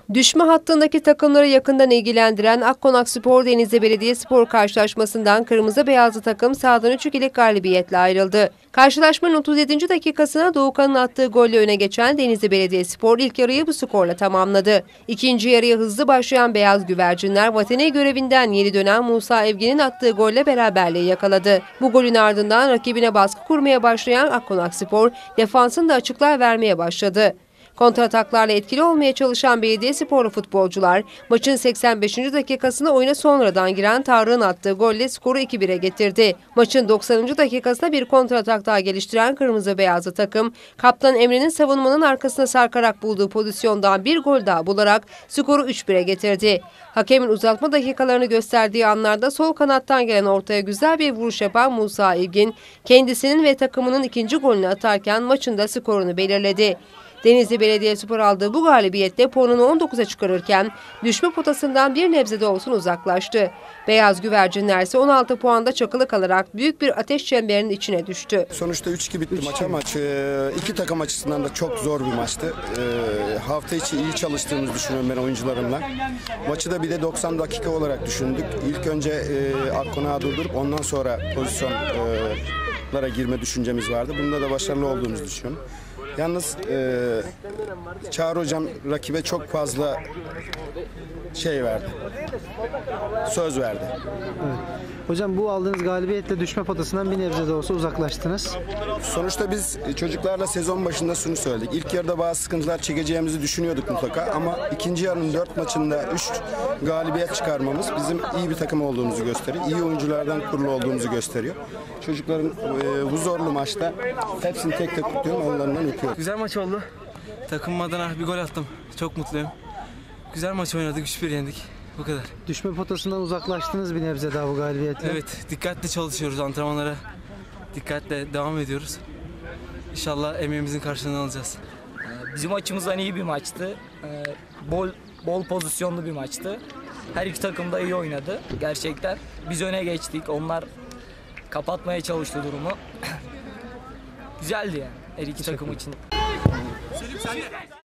Düşme hattındaki takımları yakından ilgilendiren Akkonakspor Denizli Belediyespor karşılaşmasından kırmızı beyazlı takım sahadan 3-2'lik galibiyetle ayrıldı. Karşılaşmanın 37. dakikasına Doğukan'ın attığı golle öne geçen Denizli Belediyespor ilk yarıyı bu skorla tamamladı. İkinci yarıya hızlı başlayan beyaz güvercinler vatani görevinden yeni dönen Musa Evgin'in attığı golle beraberliği yakaladı. Bu golün ardından rakibine baskı kurmaya başlayan Akkonakspor defansın da açıklar vermeye başladı. Kontrataklarla etkili olmaya çalışan Belediyesporlu futbolcular maçın 85. dakikasında oyuna sonradan giren Tarık'ın attığı golle skoru 2-1'e getirdi. Maçın 90. dakikasında bir kontratak daha geliştiren kırmızı beyazlı takım kaptan Emre'nin savunmanın arkasına sarkarak bulduğu pozisyondan bir gol daha bularak skoru 3-1'e getirdi. Hakemin uzatma dakikalarını gösterdiği anlarda sol kanattan gelen ortaya güzel bir vuruş yapan Musa Evgin kendisinin ve takımının ikinci golünü atarken maçın da skorunu belirledi. Denizli Belediyespor aldığı bu galibiyetle puanını 19'a çıkarırken düşme potasından bir nebze de olsun uzaklaştı. Beyaz güvercinler ise 16 puanda çakılı kalarak büyük bir ateş çemberinin içine düştü. Sonuçta 3-2 bitti maç ama iki takım açısından da çok zor bir maçtı. Hafta içi iyi çalıştığımızı düşünüyorum ben oyuncularımla. Maçı da bir de 90 dakika olarak düşündük. İlk önce Akkonak'ı durdurup ondan sonra pozisyonlara girme düşüncemiz vardı. Bunda da başarılı olduğumuzu düşünüyorum. Yalnız Çağrı Hocam rakibe çok fazla verdi. Söz verdi. Evet. Hocam bu aldığınız galibiyetle düşme potasından bir nebze de olsa uzaklaştınız. Sonuçta biz çocuklarla sezon başında şunu söyledik. İlk yarıda bazı sıkıntılar çekeceğimizi düşünüyorduk mutlaka ama ikinci yarının 4 maçında 3 galibiyet çıkarmamız bizim iyi bir takım olduğumuzu gösteriyor. İyi oyunculardan kurulu olduğumuzu gösteriyor. Çocukların bu zorlu maçta hepsini tek tek tutuyorum, onlarından öpüyorum. Güzel maç oldu. Takımım adına bir gol attım. Çok mutluyum. Güzel maç oynadık, 3-1 yendik. Bu kadar. Düşme potasından uzaklaştınız bir nebze daha bu galibiyetle. Evet, dikkatli çalışıyoruz antrenmanlara. Dikkatle devam ediyoruz. İnşallah emeğimizin karşılığını alacağız. Bizim açımızdan iyi bir maçtı. Bol pozisyonlu bir maçtı. Her iki takım da iyi oynadı gerçekten. Biz öne geçtik. Onlar kapatmaya çalıştı durumu. Güzeldi yani her iki takım için.